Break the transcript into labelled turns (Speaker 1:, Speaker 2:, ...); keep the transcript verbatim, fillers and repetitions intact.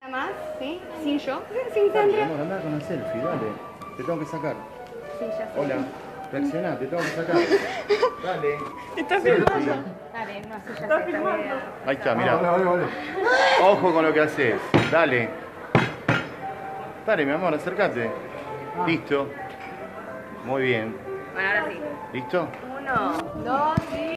Speaker 1: Más, ¿sí? Sin yo.
Speaker 2: Sin Sandra. Amor, andá con la selfie, dale. Te tengo que sacar.
Speaker 1: Sí, ya sé.
Speaker 2: Hola. Reaccioná, te tengo que sacar. Dale.
Speaker 3: Está filmando.
Speaker 1: Dale, no, sí, ya
Speaker 3: Está
Speaker 1: sé,
Speaker 3: filmando.
Speaker 1: también.
Speaker 2: Ahí está, mirá.
Speaker 4: Vale, vale, vale.
Speaker 2: Ojo con lo que haces. Dale. Dale, mi amor, acércate. Listo. Muy bien.
Speaker 1: Bueno, ahora sí.
Speaker 2: ¿Listo?
Speaker 1: Uno, dos y...